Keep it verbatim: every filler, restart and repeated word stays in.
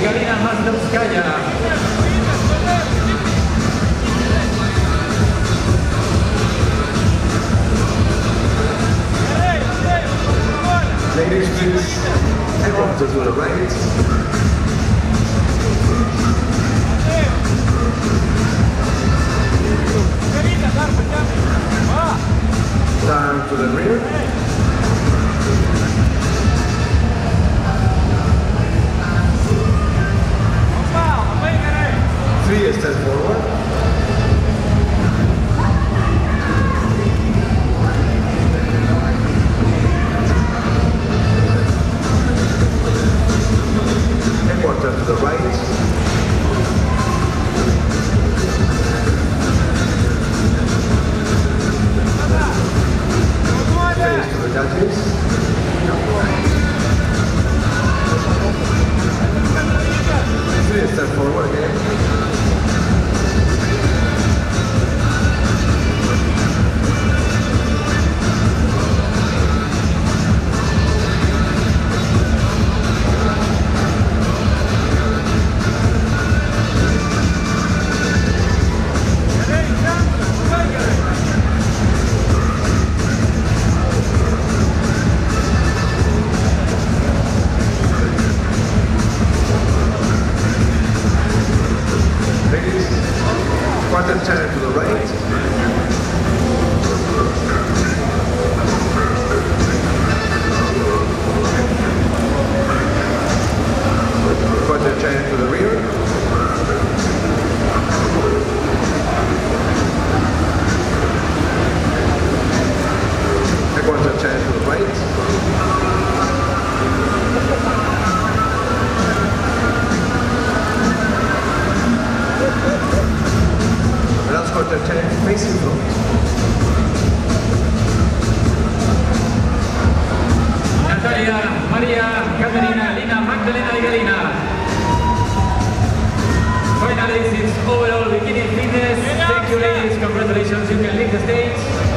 Galina Mazdowskaya. Ladies, please, everyone to the right. Turn to the rear. Three steps forward. And quarter to the right. Face to the judges. Three steps forward again. Quarter turn to the right. Quarter turn to the rear. A quarter turn to the right. Quarter turn facing front. Natalia, Maria, Caterina, Lina, Magdalena y Galina. Finalists in overall bikini fitness. Thank you ladies, congratulations, you can leave the stage.